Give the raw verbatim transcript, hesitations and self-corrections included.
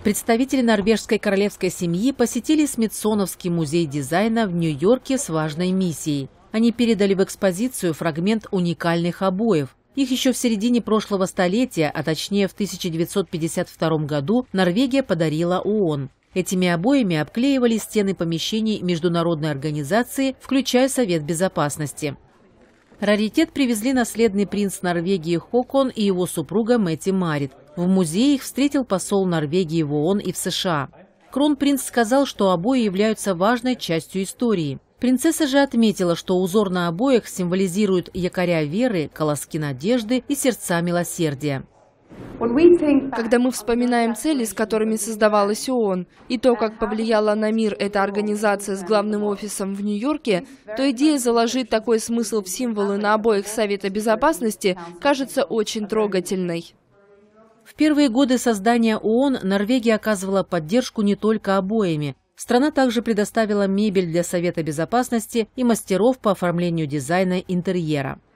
Представители норвежской королевской семьи посетили Смитсоновский музей дизайна в Нью-Йорке с важной миссией. Они передали в экспозицию фрагмент уникальных обоев. Их еще в середине прошлого столетия, а точнее в тысяча девятьсот пятьдесят втором году, Норвегия подарила ООН. Этими обоями обклеивали стены помещений международной организации, включая Совет Безопасности. Раритет привезли наследный принц Норвегии Хокон и его супруга Метти-Марит. В музее их встретил посол Норвегии в ООН и в США. Кронпринц сказал, что обои являются важной частью истории. Принцесса же отметила, что узор на обоях символизирует якоря веры, колоски надежды и сердца милосердия. Когда мы вспоминаем цели, с которыми создавалась ООН, и то, как повлияла на мир эта организация с главным офисом в Нью-Йорке, то идея заложить такой смысл в символы на обоях Совета Безопасности кажется очень трогательной. В первые годы создания ООН Норвегия оказывала поддержку не только обоями. Страна также предоставила мебель для Совета Безопасности и мастеров по оформлению дизайна интерьера.